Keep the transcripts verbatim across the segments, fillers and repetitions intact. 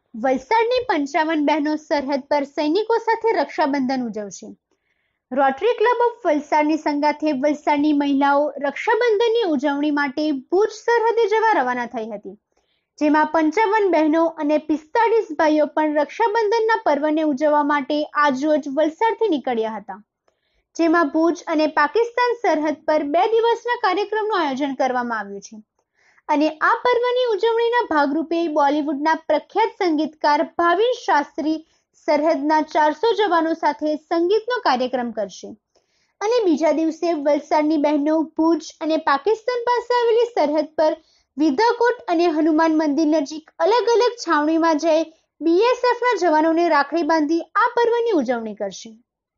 વલસાડની પંચાવન બહેનો સરહદ પર સૈનિકો સાથે રક્ષાબંધન ઉજવશે। રોટરી ક્લબ ઓફ વલસાડની સંગાથે વલસાડની મહિલાઓ રક્ષાબંધનની ઉજવણી માટે ભુજ સરહદે જવા રવાના થઈ હતી, જેમાં પંચાવન બહેનો અને પિસ્તાળીસ ભાઈઓ પણ રક્ષાબંધનના પર્વને ઉજવવા માટે આજરોજ વલસાડથી નીકળ્યા હતા, જેમાં ભુજ અને પાકિસ્તાન સરહદ પર બે દિવસના કાર્યક્રમનું આયોજન કરવામાં આવ્યું છે અને આ પર્વની ઉજવણીના ભાગરૂપે બોલિવૂડના પ્રખ્યાત સંગીતકાર ભાવિન શાસ્ત્રી સરહદના ચારસો જવાનો સાથે સંગીતનો કાર્યક્રમ કરશે અને બીજા દિવસે વલસાડની બહેનો ભુજ અને પાકિસ્તાન પાસે આવેલી સરહદ પર વિધાકોટ અને હનુમાન મંદિર નજીક અલગ અલગ છાવણીમાં જઈ બીએસએફના જવાનોને રાખડી બાંધી આ પર્વની ઉજવણી કરશે।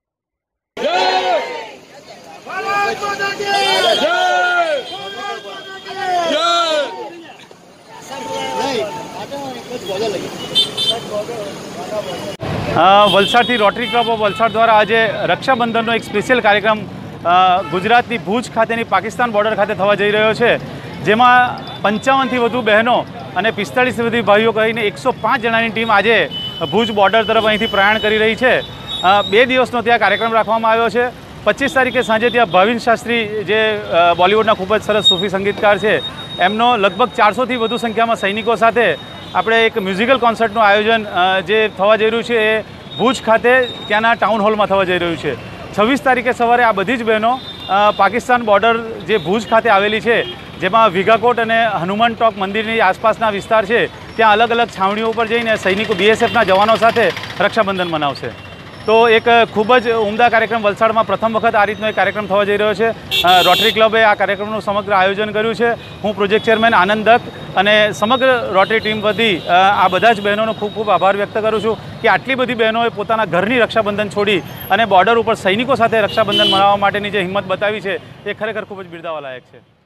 વલસાડથી રોટરી ક્લબ ઓફ વલસાડ દ્વારા આજે રક્ષાબંધનનો એક સ્પેશિયલ કાર્યક્રમ ગુજરાતની ભુજ ખાતેની પાકિસ્તાન બોર્ડર ખાતે થવા જઈ રહ્યો છે, જેમાં પંચાવનથી વધુ બહેનો અને પિસ્તાળીસથી વધુ ભાઈઓ કહીને એકસો પાંચ જણાની ટીમ આજે ભુજ બોર્ડર તરફ અહીંથી પ્રયાણ કરી રહી છે। બે દિવસનો ત્યાં કાર્યક્રમ રાખવામાં આવ્યો છે। પચીસ તારીખે સાંજે ત્યાં ભાવિન શાસ્ત્રી જે બોલિવૂડના ખૂબ જ સરસ સૂફી સંગીતકાર છે, એમનો લગભગ ચારસોથી વધુ સંખ્યામાં સૈનિકો સાથે આપણે એક મ્યુઝિકલ કોન્સર્ટનું આયોજન જે થવા જઈ રહ્યું છે એ ભુજ ખાતે ત્યાંના ટાઉન હોલમાં થવા જઈ રહ્યું છે। છવ્વીસ તારીખે સવારે આ બધી જ બહેનો પાકિસ્તાન બોર્ડર જે ભુજ ખાતે આવેલી છે, જેમાં વિઘાકોટ અને હનુમાન ટોક મંદિરની આસપાસના વિસ્તાર છે, ત્યાં અલગ અલગ છાવણીઓ ઉપર જઈને સૈનિકો બીએસએફના જવાનો સાથે રક્ષાબંધન મનાવશે। તો એક ખૂબ જ ઉમદા કાર્યક્રમ વલસાડમાં પ્રથમ વખત આ રીતનો એક કાર્યક્રમ થવા જઈ રહ્યો છે। રોટરી ક્લબે આ કાર્યક્રમનું સમગ્ર આયોજન કર્યું છે। હું પ્રોજેક્ટ ચેરમેન આનંદ દત્ત અને સમગ્ર રોટરી ટીમ વતી આ બધા જ બહેનોનો ખૂબ ખૂબ આભાર વ્યક્ત કરું છું કે આટલી બધી બહેનોએ પોતાના ઘરની રક્ષાબંધન છોડી અને બોર્ડર ઉપર સૈનિકો સાથે રક્ષાબંધન મનાવવા માટેની જે હિંમત બતાવી છે એ ખરેખર ખૂબ જ બિરદાવવા લાયક છે।